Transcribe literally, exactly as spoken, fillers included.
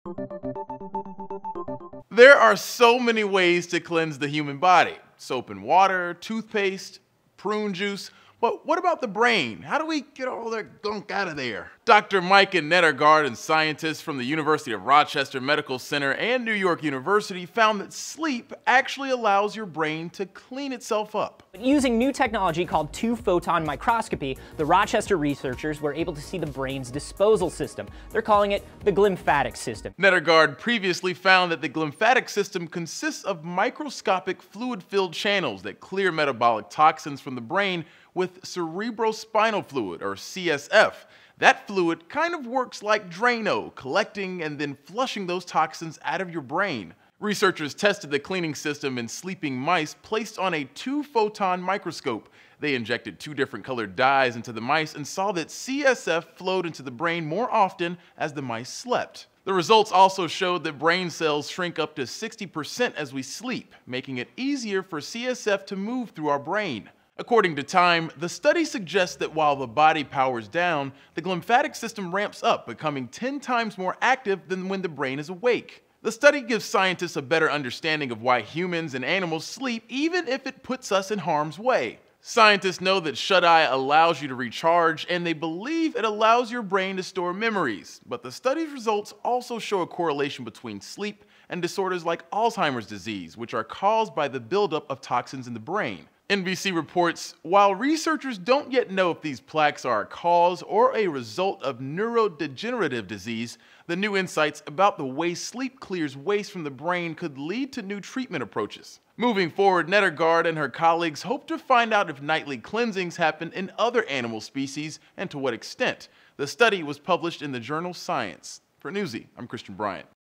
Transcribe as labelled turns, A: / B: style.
A: There are so many ways to cleanse the human body. Soap and water, toothpaste, prune juice. But what about the brain? How do we get all that gunk out of there? Doctor Mike Nettergaard and scientists from the University of Rochester Medical Center and New York University found that sleep actually allows your brain to clean itself up.
B: Using new technology called two-photon microscopy, the Rochester researchers were able to see the brain's disposal system. They're calling it the glymphatic system.
A: Nettergaard previously found that the glymphatic system consists of microscopic fluid-filled channels that clear metabolic toxins from the brain with cerebrospinal fluid, or C S F. That fluid kind of works like Drano, collecting and then flushing those toxins out of your brain. Researchers tested the cleaning system in sleeping mice placed on a two-photon microscope. They injected two different colored dyes into the mice and saw that C S F flowed into the brain more often as the mice slept. The results also showed that brain cells shrink up to sixty percent as we sleep, making it easier for C S F to move through our brain. According to Time, the study suggests that while the body powers down, the glymphatic system ramps up, becoming ten times more active than when the brain is awake. The study gives scientists a better understanding of why humans and animals sleep, even if it puts us in harm's way. Scientists know that shut-eye allows you to recharge, and they believe it allows your brain to store memories. But the study's results also show a correlation between sleep and disorders like Alzheimer's disease, which are caused by the buildup of toxins in the brain. N B C reports, while researchers don't yet know if these plaques are a cause or a result of neurodegenerative disease, the new insights about the way sleep clears waste from the brain could lead to new treatment approaches. Moving forward, Nettergaard and her colleagues hope to find out if nightly cleansings happen in other animal species and to what extent. The study was published in the journal Science. For Newsy, I'm Christian Bryant.